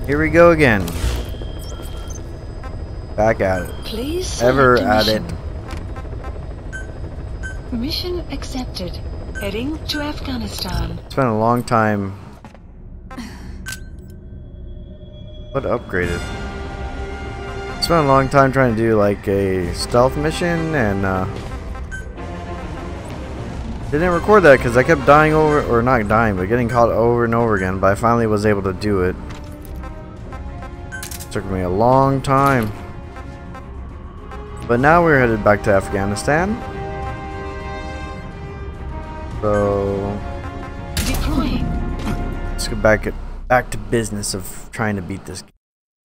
Here we go again. Back at it. Please Ever select a at it. mission. Mission accepted. Heading to Afghanistan. It's been a long time. What upgraded? It's been a long time trying to do like a stealth mission, and didn't record that because I kept dying over, or not dying, but getting caught over and over again. But I finally was able to do it. Took me a long time. But now we're headed back to Afghanistan. So Deploying. let's get back to business of trying to beat this game.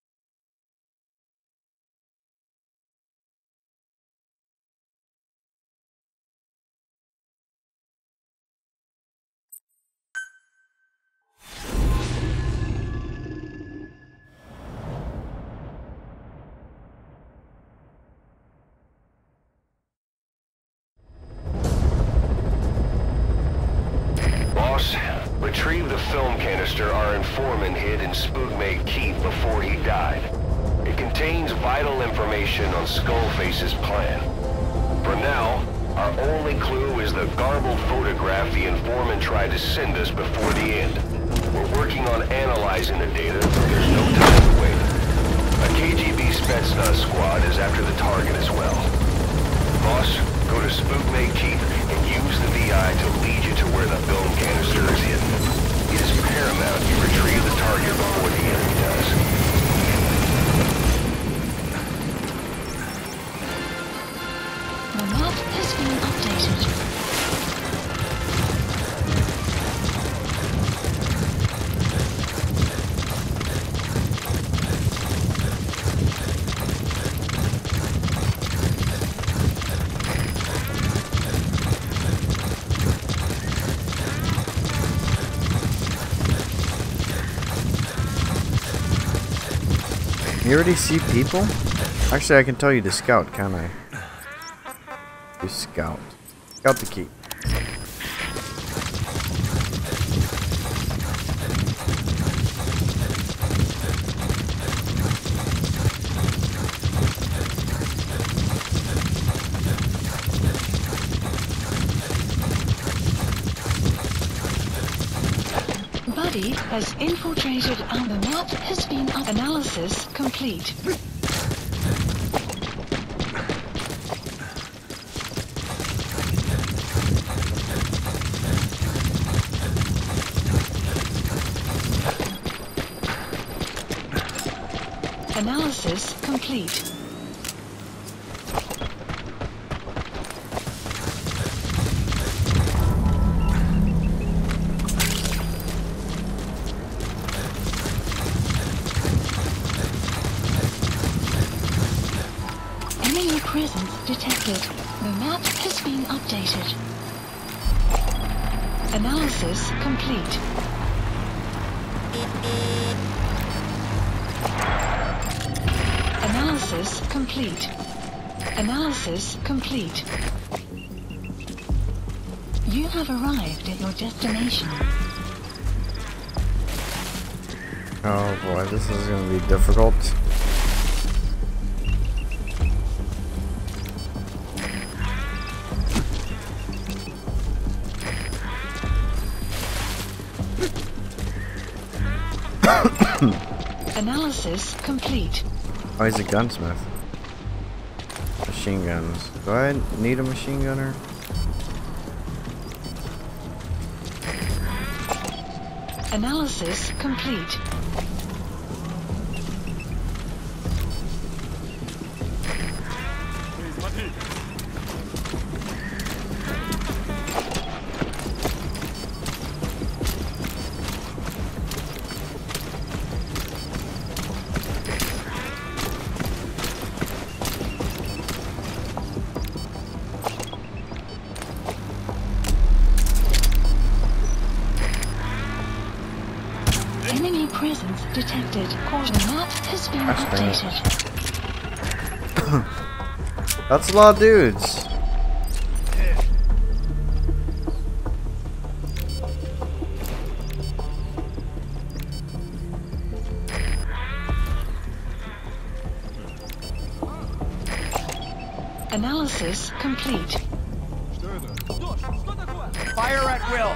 Boss, retrieve the film canister our informant hid in Spookmate Keep before he died. It contains vital information on Skullface's plan. For now, our only clue is the garbled photograph the informant tried to send us before the end. We're working on analyzing the data, but there's no time to wait. A KGB Spetsnaz squad is after the target as well. Boss, go to Spookmate Keep and use the VI to lead you to where the film canister is hidden. It is paramount you retrieve the target before the enemy does. The map has been updated. You already see people? Actually, I can tell you to scout, can't I? You scout. Scout the keep. Buddy has infiltrated and the map has been up. Analysis complete. Analysis complete. Enemy presence detected. The map has been updated. Analysis complete. Analysis complete. Analysis complete. You have arrived at your destination. Oh boy, this is gonna be difficult. Analysis complete. Oh, he's a gunsmith. Machine guns. Do I need a machine gunner? Analysis complete. Enemy presence detected. The map has been updated. That's a lot of dudes. Analysis complete. Fire at will.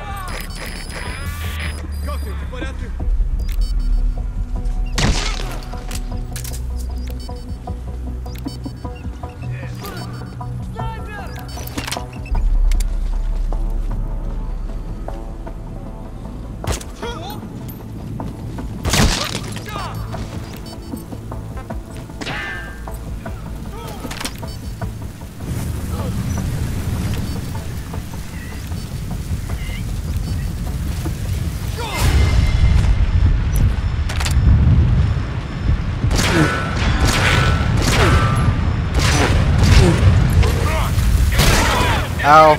Ow.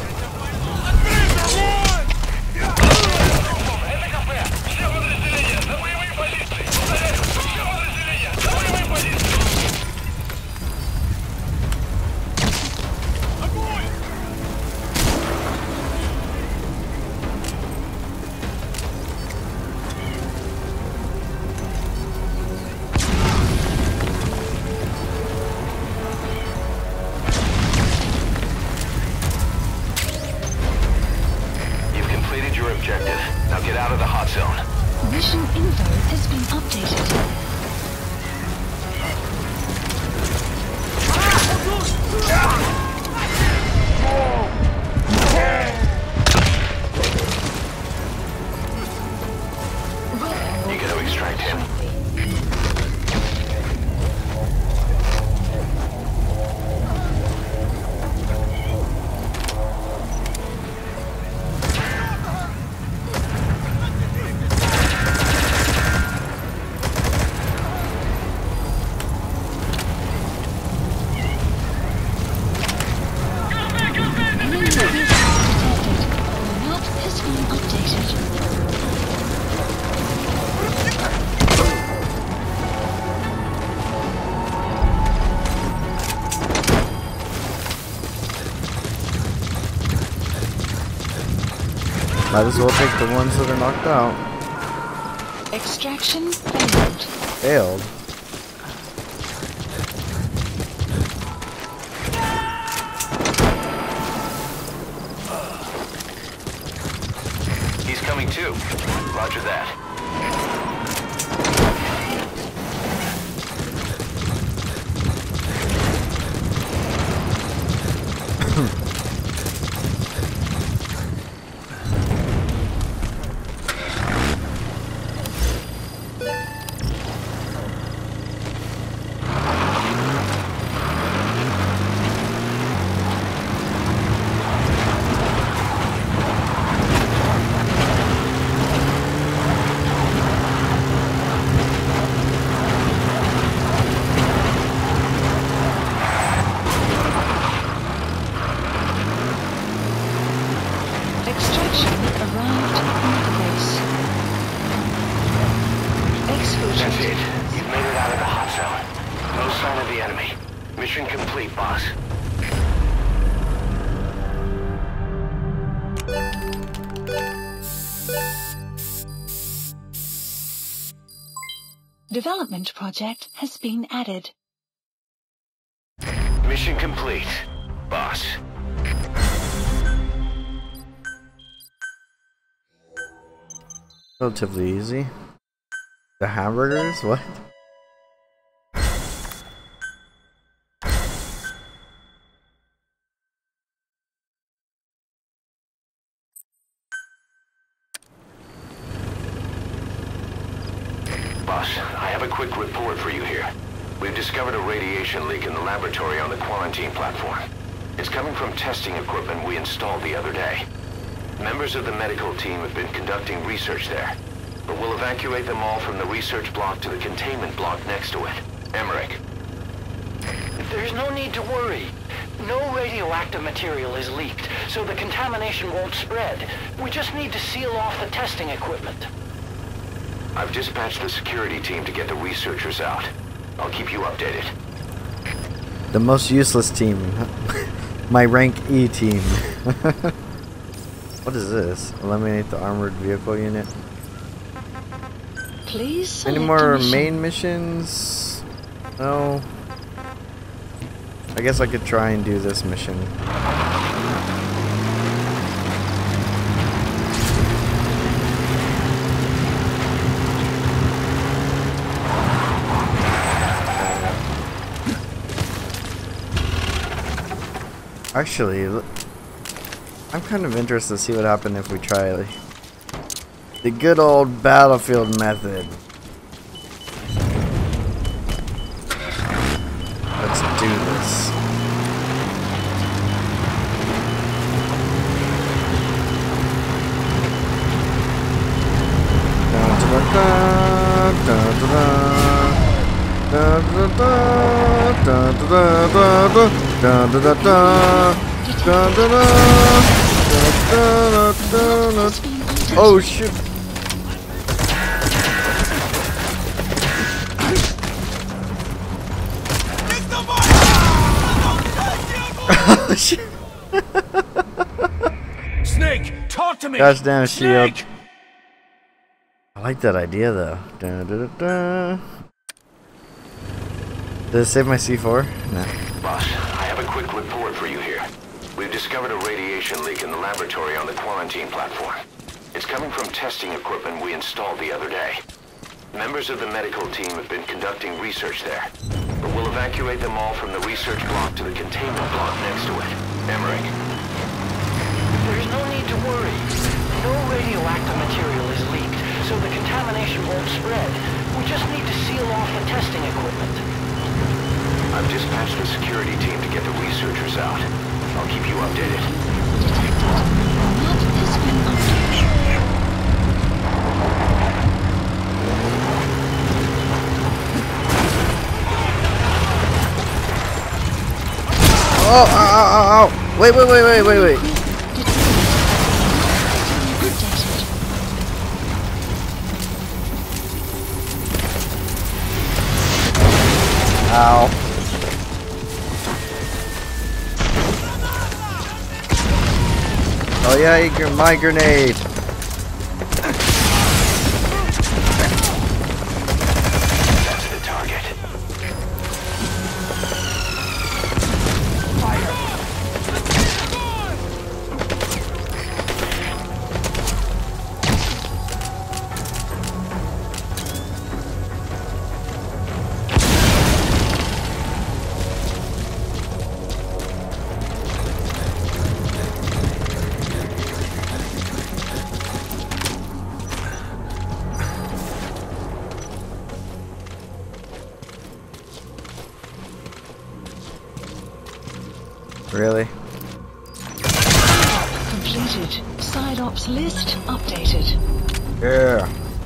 Objective. Now get out of the hot zone. Mission info has been updated. You got to extract him. Might as well take the ones that are knocked out. Extraction failed. Failed? He's coming too. Roger that. Extraction arrived at the base. That's it. You've made it out of the hot zone. No sign of the enemy. Mission complete, boss. Development project has been added. Mission complete, boss. Relatively easy. The hamburgers? What? Boss, I have a quick report for you here. We've discovered a radiation leak in the laboratory on the quarantine platform. It's coming from testing equipment we installed the other day. Members of the medical team have been conducting research there, but we'll evacuate them all from the research block to the containment block next to it. Emmerich. There's no need to worry. No radioactive material is leaked, so the contamination won't spread. We just need to seal off the testing equipment. I've dispatched the security team to get the researchers out. I'll keep you updated. The most useless team. My rank E team. What is this? Eliminate the armored vehicle unit. Please Any select more a mission. main missions? No. I guess I could try and do this mission. Actually, I'm kind of interested to see what happens if we try the good old Battlefield method. Let's do this. Oh shit. Oh shit. Snake, talk to me. Gosh damn shield. Snake! I like that idea though. Did it save my C4? No. Boss, I have a quick report for you here. We've discovered a radiation leak in the laboratory on the quarantine platform. It's coming from testing equipment we installed the other day. Members of the medical team have been conducting research there, but we'll evacuate them all from the research block to the containment block next to it. Emmerich. There's no need to worry. No radioactive material is leaked, so the contamination won't spread. We just need to seal off the testing equipment. I've dispatched a security team to get the researchers out. I'll keep you updated. Detected. Not has been updated. Oh, ow, ow, ow. Wait. Detected. Ow. Oh yeah, my grenade. That's the target. Really? Completed. Side ops list updated. Yeah.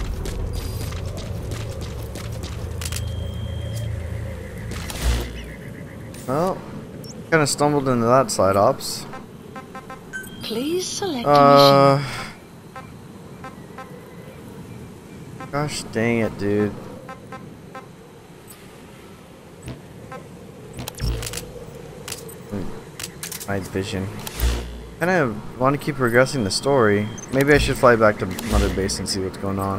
Well, kind of stumbled into that side ops. Please select a mission. Gosh dang it, dude. Night vision. Kind of want to keep progressing the story. Maybe I should fly back to Mother Base and see what's going on.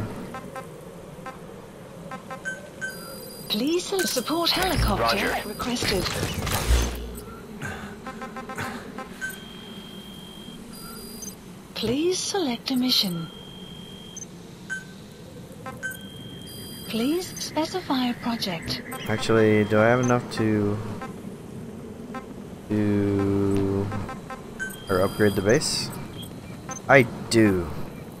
Please support helicopter Roger. requested. Please select a mission. Please specify a project. Actually, do I have enough to or upgrade the base? I do.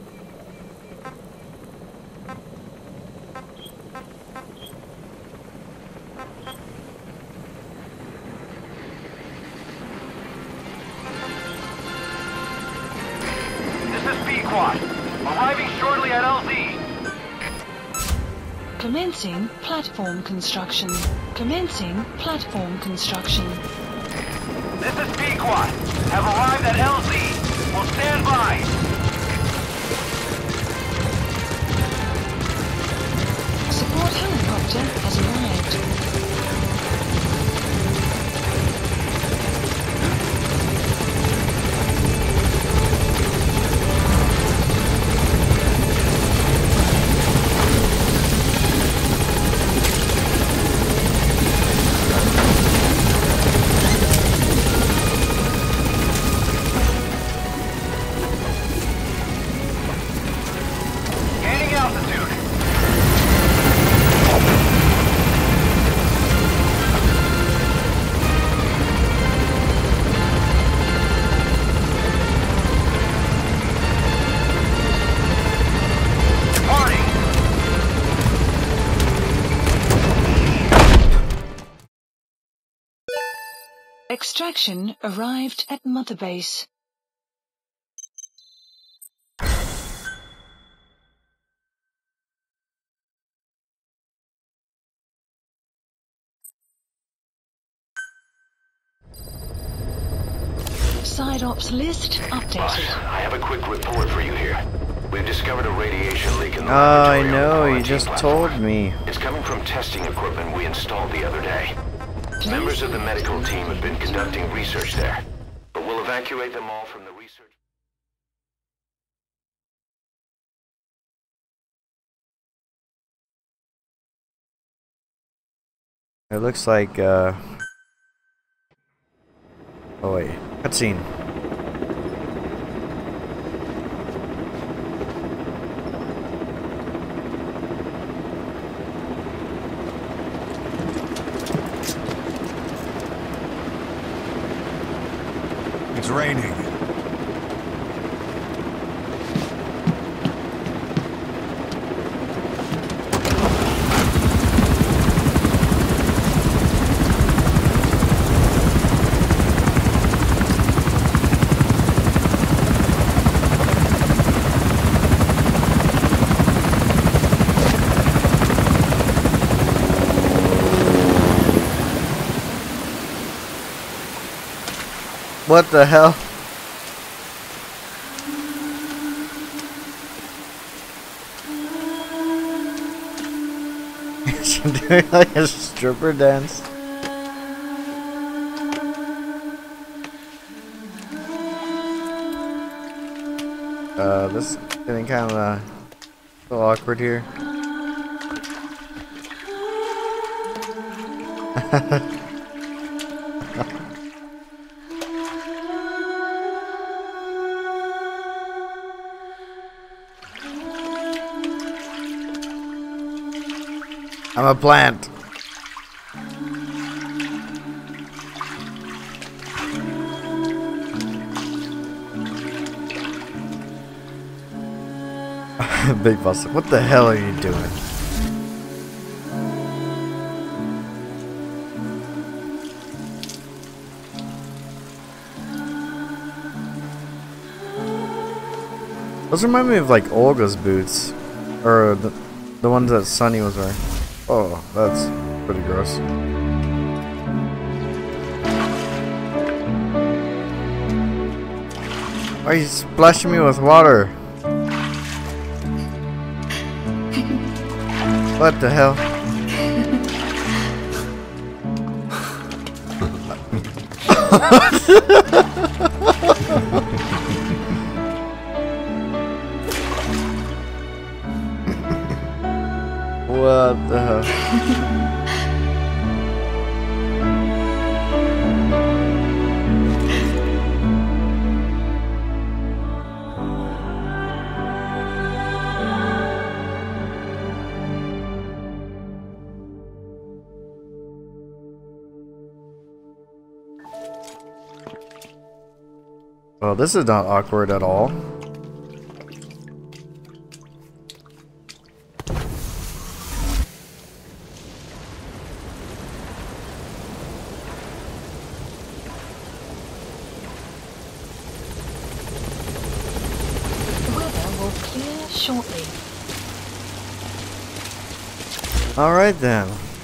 This is Pequod. Arriving shortly at LZ. Commencing platform construction. Commencing platform construction. This is Pequod. Have arrived at LZ. Will stand by. Support helicopter has arrived. Extraction arrived at Mother Base. Side ops list updated. Boss, I have a quick report for you here. We've discovered a radiation leak in the I laboratory on the know, you quarantine just platform. told me. It's coming from testing equipment we installed the other day. Please Members of the medical team have been conducting research there, but we'll evacuate them all from the research. It looks like, oh wait, cutscene. It's raining. What the hell? Is she doing like a stripper dance? This is getting kind of a little awkward here. I'm a plant. Big boss, what the hell are you doing? Those remind me of like Olga's boots, or the ones that Sunny was wearing. Oh, that's pretty gross. Why are you splashing me with water? What the hell? What the hell? Well, this is not awkward at all. Shortly. All right then.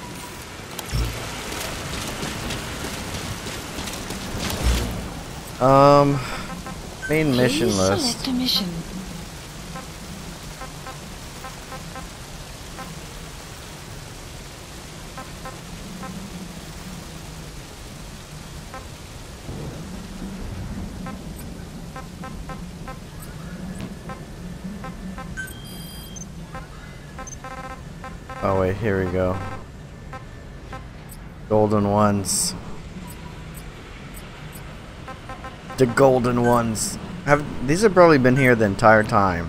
Main mission Please list. select a mission. Oh wait, here we go. Golden ones. The golden ones. These have probably been here the entire time.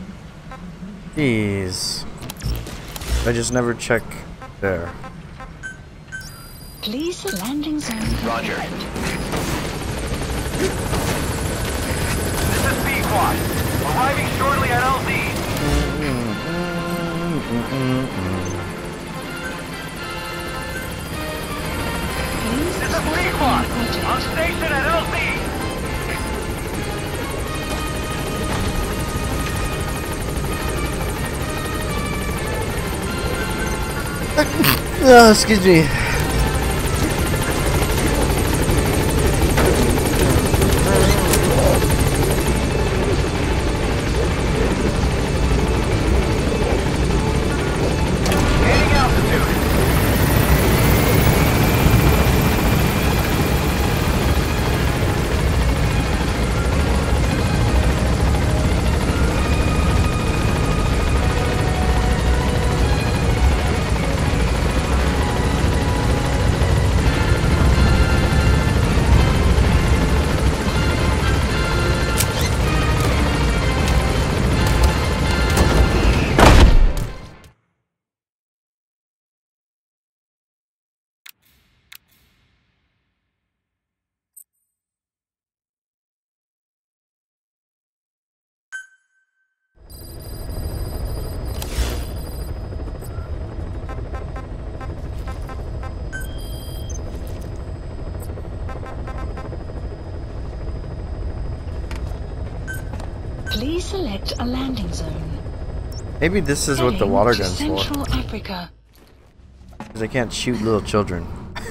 Jeez. I just never check there. Please landing zone. Roger. This is Pequod. Arriving shortly at LZ. This is Pequod. Squad, reported. on station at LZ. Oh, excuse me. Gaining altitude. Please select a landing zone. Maybe this is what the Heading water to gun's for. Central Africa. Because they can't shoot little children.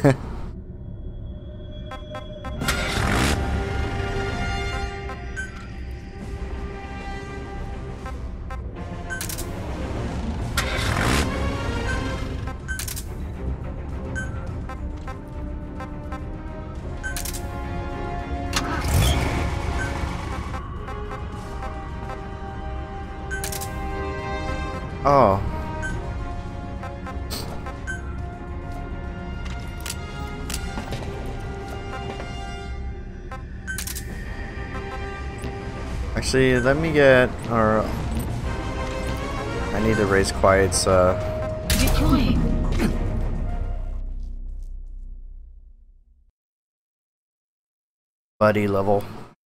Oh. Actually, let me get, or I need to raise Quiet's Deploying. buddy level.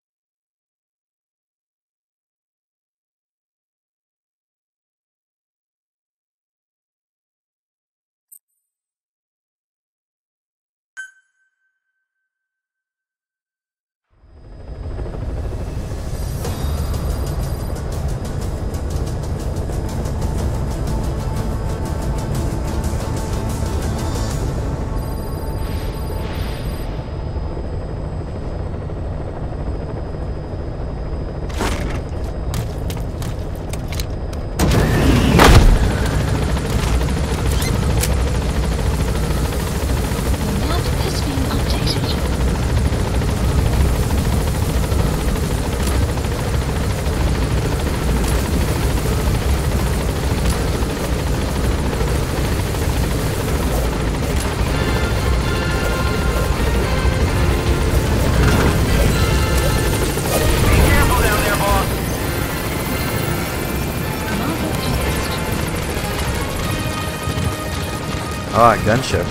The map has been updated. Be careful down there, boss. Cargo passed. Ah, gunship.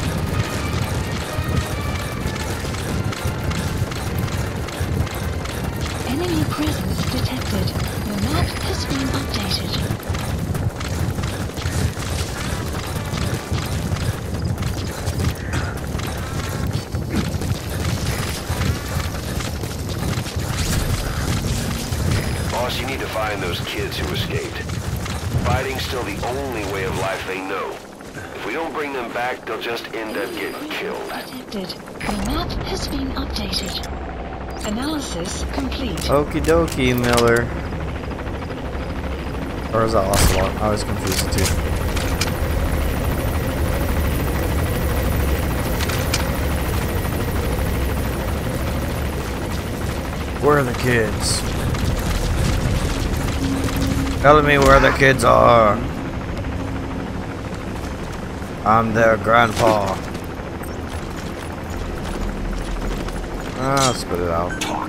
Enemy presence detected. The map has been updated. Boss, you need to find those kids who escaped. Fighting's still the only way of life they know. If we don't bring them back, they'll just end up getting killed. Detected. The map has been updated. Analysis complete. Okie dokie, Miller. Or is that Ocelot? I was confused too. Where are the kids? Tell me where the kids are. I'm their grandpa. Ah, spit it out. Talk.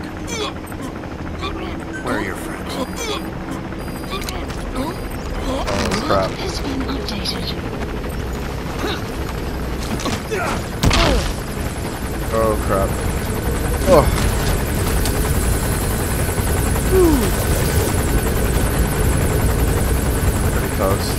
Where are your friends? Oh The crap. map has been updated. Oh crap. Oh. Pretty close.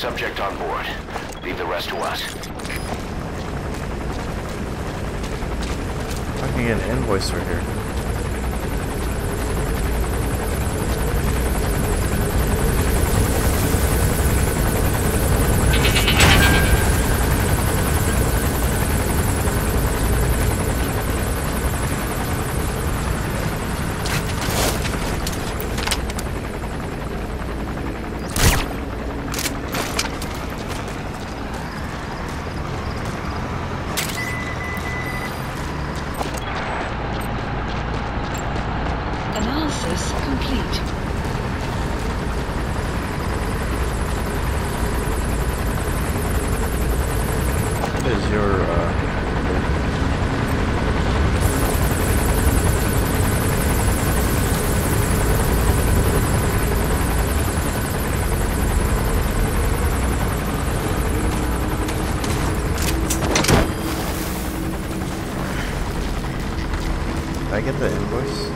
Subject on board. Leave the rest to us. I can get an invoice right here. Analysis complete. What is your Did I get the invoice?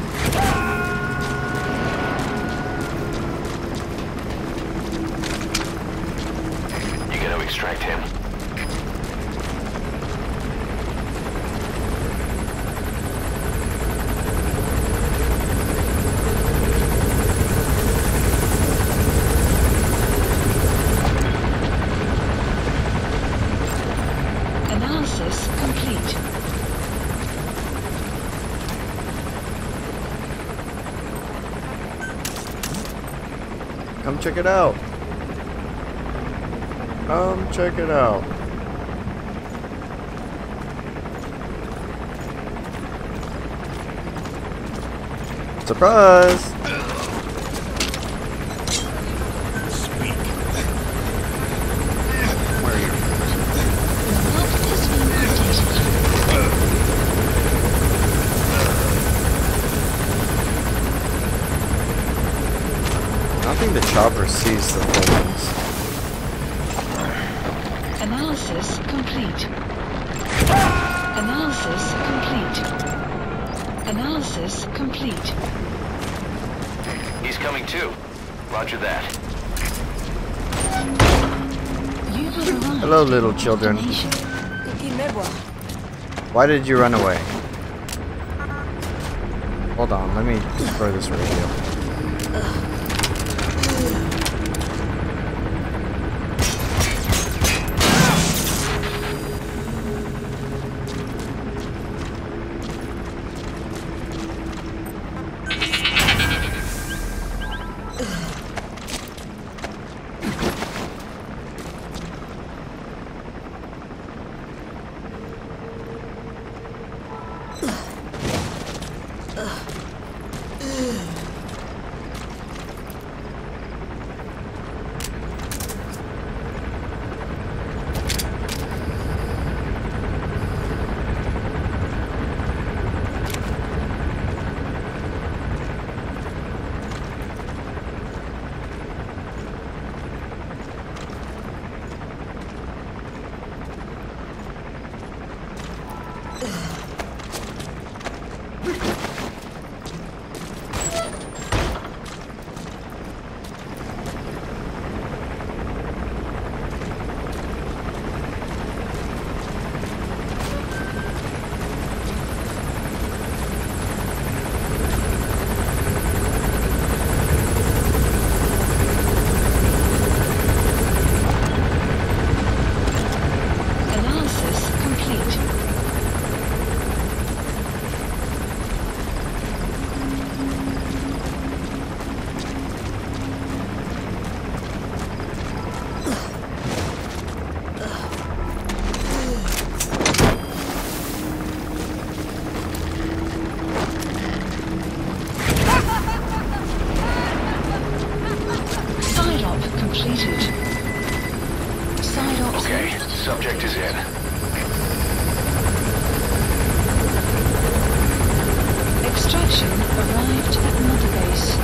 You gonna extract him? Analysis complete. Come check it out. Come check it out. Surprise! I think the chopper sees the holdings. Analysis complete. Analysis complete. Analysis complete. He's coming too. Roger that. You have arrived. Hello, little children. Destination. Why did you run away? Hold on, let me destroy this radio. Subject is in. Extraction arrived at Mother Base.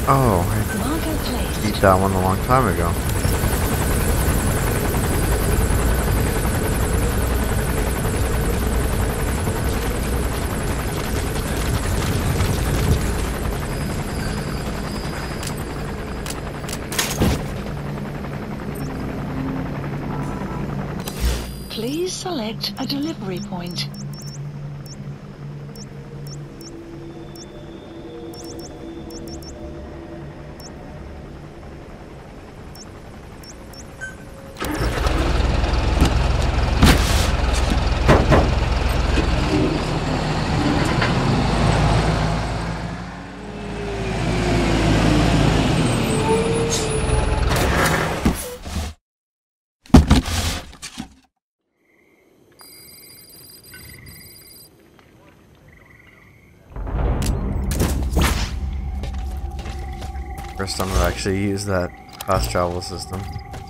Oh, Marker I placed. beat that one a long time ago. Please select a delivery point. First time I've actually used that fast travel system.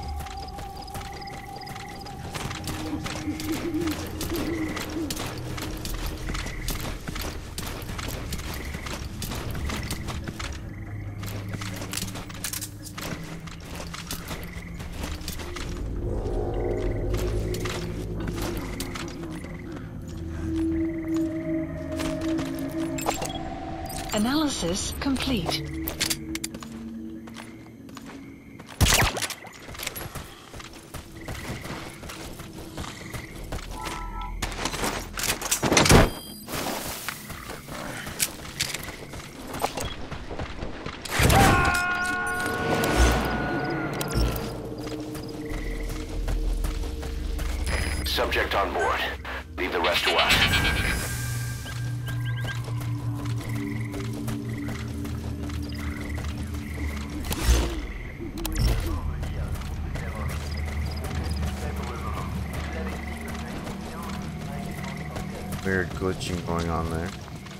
Analysis complete. Subject on board. Leave the rest to us. Weird glitching going on there.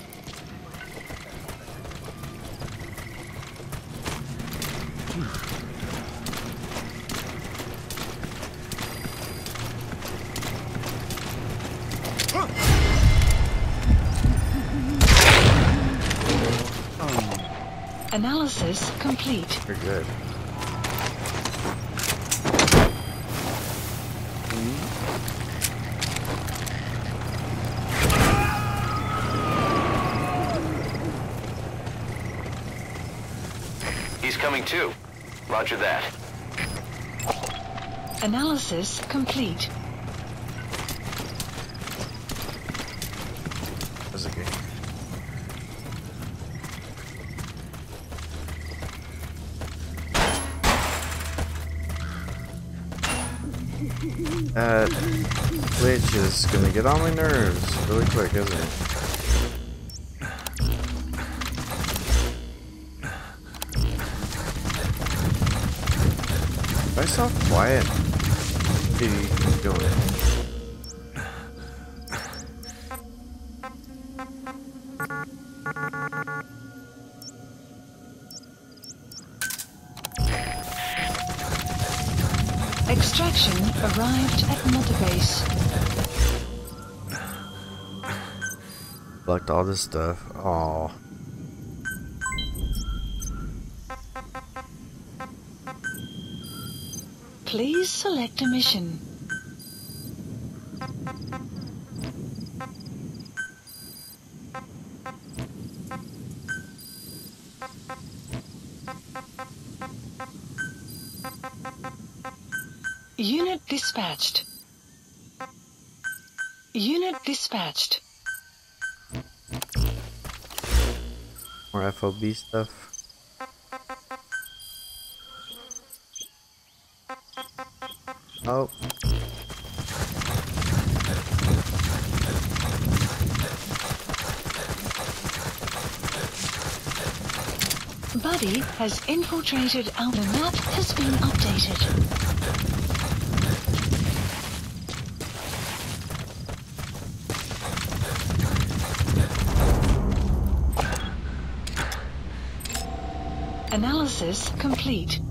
Analysis complete. You're good. He's coming too. Roger that. Analysis complete. That's a game. That glitch is gonna get on my nerves really quick, isn't it? If I saw quiet, what are you doing? Extraction arrived at Mother Base. Collect all this stuff. Oh. Please select a mission. Unit dispatched. Unit dispatched. More FOB stuff. Oh. Buddy has infiltrated our map has been updated. Analysis complete.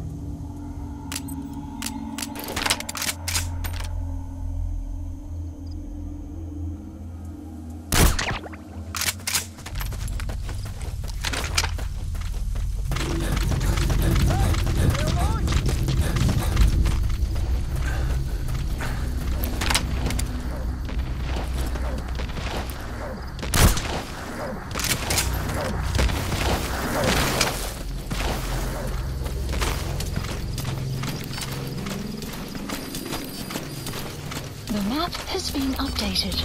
The map has been updated.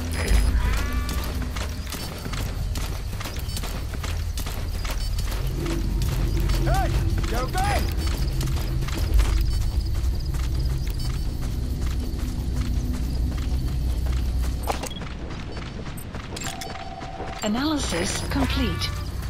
Hey! Go, go! Analysis complete.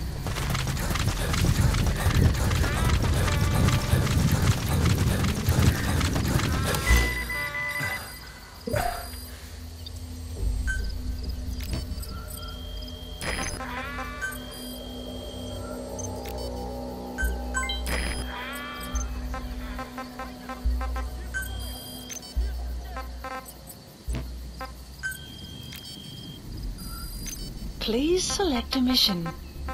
Please select a mission.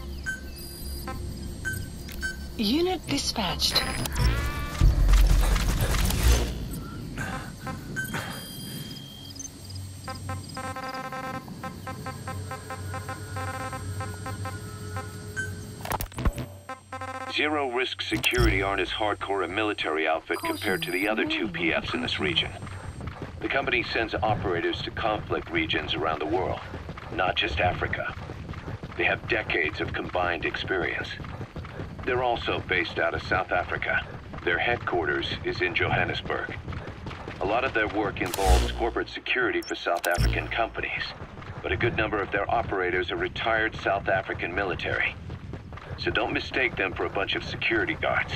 Unit dispatched. Zero-risk security aren't as hardcore a military outfit compared to the other two PFs in this region. The company sends operators to conflict regions around the world, not just Africa. They have decades of combined experience. They're also based out of South Africa. Their headquarters is in Johannesburg. A lot of their work involves corporate security for South African companies, but a good number of their operators are retired South African military. So don't mistake them for a bunch of security guards.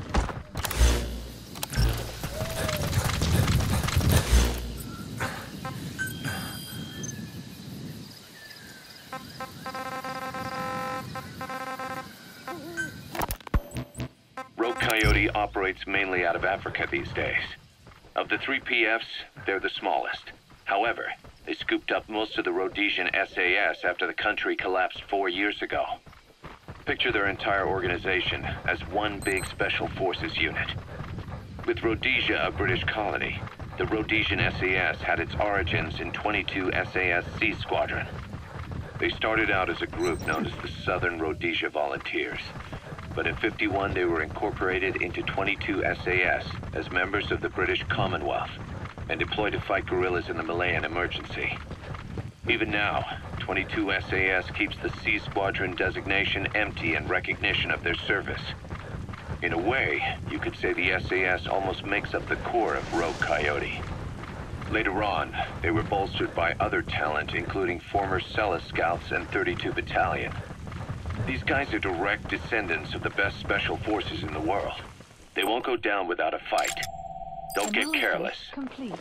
Rogue Coyote operates mainly out of Africa these days. Of the three PFs, they're the smallest. However, they scooped up most of the Rhodesian SAS after the country collapsed 4 years ago. Picture their entire organization as one big special forces unit. With Rhodesia a British colony, the Rhodesian SAS had its origins in 22 SAS Sea Squadron. They started out as a group known as the Southern Rhodesia Volunteers, but in '51 they were incorporated into 22 SAS as members of the British Commonwealth and deployed to fight guerrillas in the Malayan Emergency. Even now, 22 SAS keeps the Sea Squadron designation empty in recognition of their service. In a way, you could say the SAS almost makes up the core of Rogue Coyote. Later on, they were bolstered by other talent, including former Celis Scouts and 32 Battalion. These guys are direct descendants of the best special forces in the world. They won't go down without a fight. Don't get careless. Complete.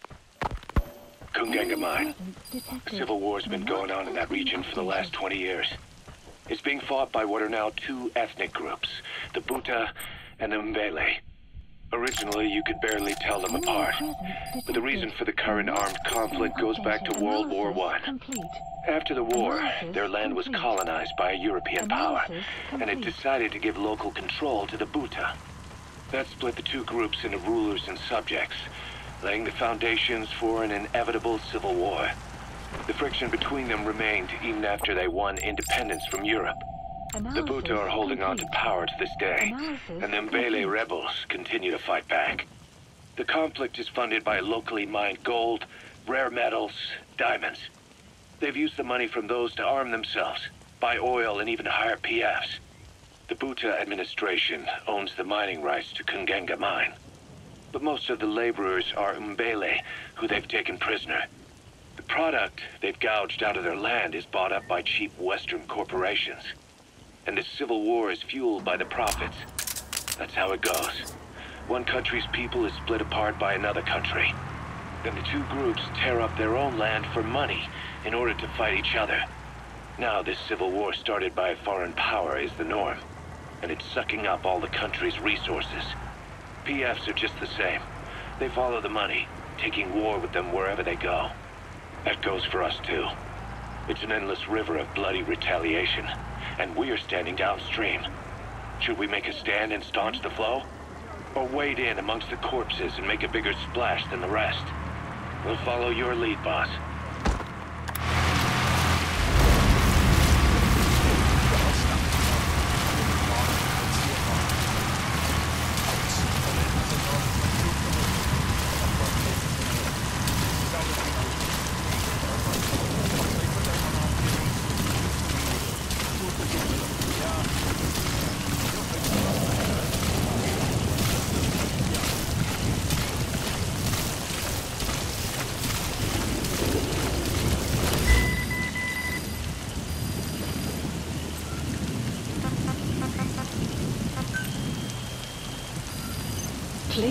Kunganga Mine. The civil war's been going on in that region for the last 20 years. It's being fought by what are now two ethnic groups, the Buta and the Mbele. Originally, you could barely tell them apart, but the reason for the current armed conflict goes back to World War I. After the war, their land was colonized by a European power, and it decided to give local control to the Buta. That split the two groups into rulers and subjects, laying the foundations for an inevitable civil war. The friction between them remained even after they won independence from Europe. The Buta are holding on to power to this day, and the Mbele rebels continue to fight back. The conflict is funded by locally mined gold, rare metals, diamonds. They've used the money from those to arm themselves, buy oil, and even hire PFs. The Buta administration owns the mining rights to Kunganga Mine. But most of the laborers are Mbele, who they've taken prisoner. The product they've gouged out of their land is bought up by cheap Western corporations. And the civil war is fueled by the profits. That's how it goes. One country's people is split apart by another country. Then the two groups tear up their own land for money in order to fight each other. Now this civil war started by a foreign power is the norm, and it's sucking up all the country's resources. PFs are just the same. They follow the money, taking war with them wherever they go. That goes for us too. It's an endless river of bloody retaliation, and we're standing downstream. Should we make a stand and staunch the flow? Or wade in amongst the corpses and make a bigger splash than the rest? We'll follow your lead, boss.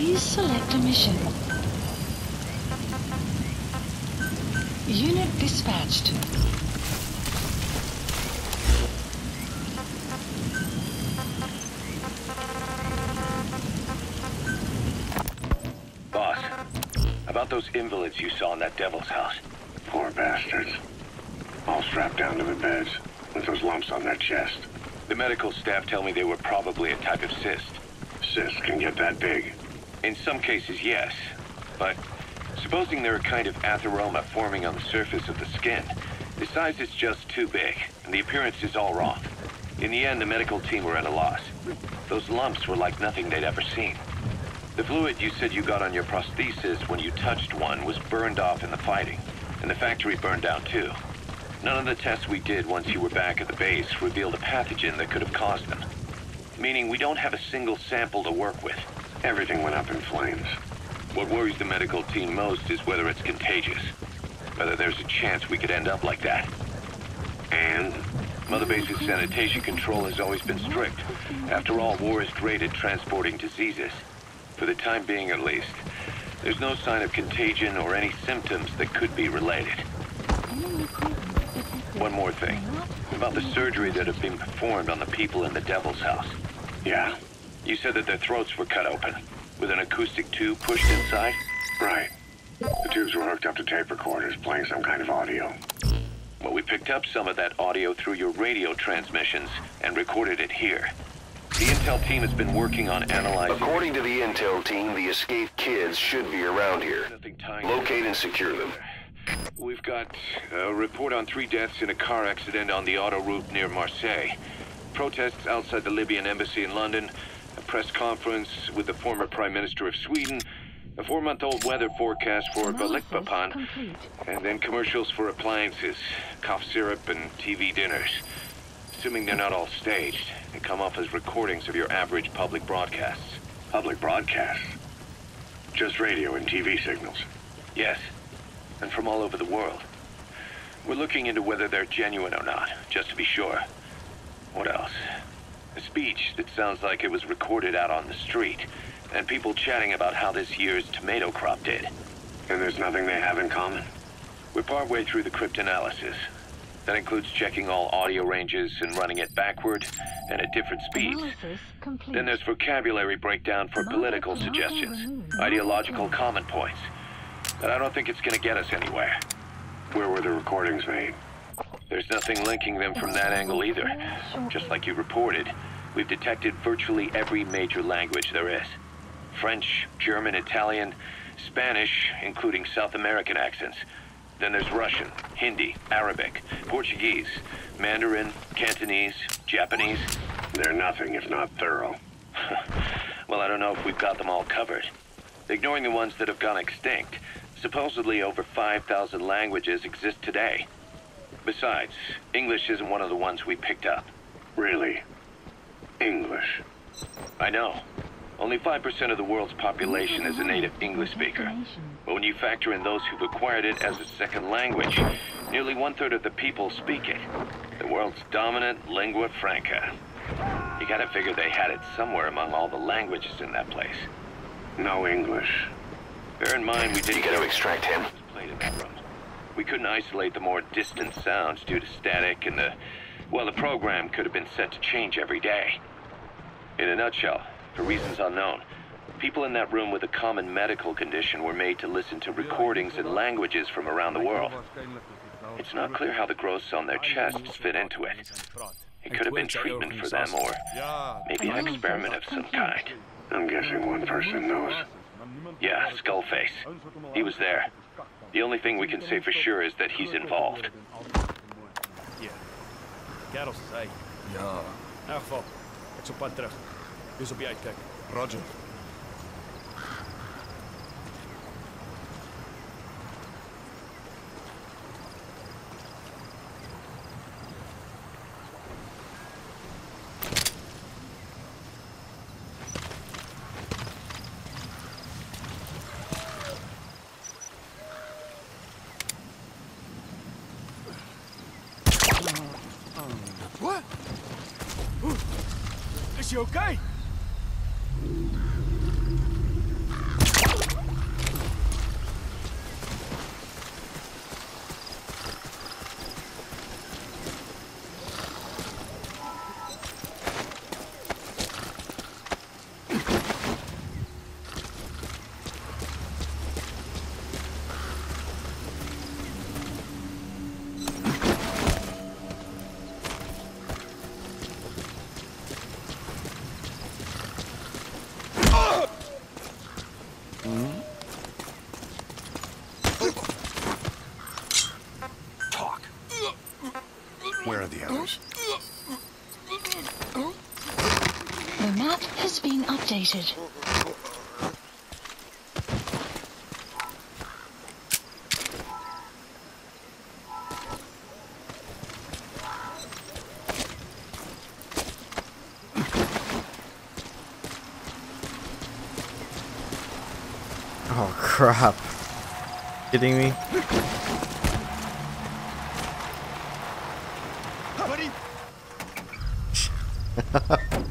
Please select a mission. Unit dispatched. Boss, about those invalids you saw in that devil's house. Poor bastards. All strapped down to the beds, with those lumps on their chest. The medical staff tell me they were probably a type of cyst. Cysts can get that big. In some cases, yes. But supposing they're a kind of atheroma forming on the surface of the skin, the size is just too big, and the appearance is all wrong. In the end, the medical team were at a loss. Those lumps were like nothing they'd ever seen. The fluid you said you got on your prosthesis when you touched one was burned off in the fighting, and the factory burned down too. None of the tests we did once you were back at the base revealed a pathogen that could have caused them. Meaning we don't have a single sample to work with. Everything went up in flames. What worries the medical team most is whether it's contagious. Whether there's a chance we could end up like that. And? Mother Base's sanitation control has always been strict. After all, war is great at transporting diseases. For the time being at least. There's no sign of contagion or any symptoms that could be related. One more thing. About the surgery that had been performed on the people in the Devil's House. Yeah. You said that their throats were cut open, with an acoustic tube pushed inside? Right. The tubes were hooked up to tape recorders, playing some kind of audio. Well, we picked up some of that audio through your radio transmissions and recorded it here. The intel team has been working on analyzing... According to the intel team, the escaped kids should be around here. Locate and secure them. We've got a report on 3 deaths in a car accident on the autoroute near Marseille. Protests outside the Libyan embassy in London. A press conference with the former Prime Minister of Sweden. A 4-month-old weather forecast for Balikpapan. And then commercials for appliances, cough syrup, and TV dinners. Assuming they're not all staged, they come off as recordings of your average public broadcasts. Public broadcasts? Just radio and TV signals? Yes. And from all over the world. We're looking into whether they're genuine or not, just to be sure. What else? A speech that sounds like it was recorded out on the street, and people chatting about how this year's tomato crop did. And there's nothing they have in common? We're partway through the cryptanalysis. That includes checking all audio ranges and running it backward and at different speeds. Then there's vocabulary breakdown for political suggestions, ideological comment points. But I don't think it's gonna get us anywhere. Where were the recordings made? There's nothing linking them from that angle either. Just like you reported, we've detected virtually every major language there is. French, German, Italian, Spanish, including South American accents. Then there's Russian, Hindi, Arabic, Portuguese, Mandarin, Cantonese, Japanese. They're nothing if not thorough. Well, I don't know if we've got them all covered. Ignoring the ones that have gone extinct, supposedly over 5,000 languages exist today. Besides, English isn't one of the ones we picked up. Really? English? I know. Only 5% of the world's population is a native English speaker. But when you factor in those who've acquired it as a second language, nearly 1/3 of the people speak it. The world's dominant lingua franca. You gotta figure they had it somewhere among all the languages in that place. No English. Bear in mind we didn't... You gotta extract him. ...played in that room. We couldn't isolate the more distant sounds due to static and the... Well, the program could have been set to change every day. In a nutshell, for reasons unknown, people in that room with a common medical condition were made to listen to recordings in languages from around the world. It's not clear how the growths on their chests fit into it. It could have been treatment for them or maybe an experiment of some kind. I'm guessing one person knows. Yeah, Skullface. He was there. The only thing we can say for sure is that he's involved. Kerels zei. Ja. In elk geval, ik zal pad terug. Dus op je uitkijken. Roger. What? Is he okay? the others. The map has been updated. Oh crap. Kidding me? Buddy.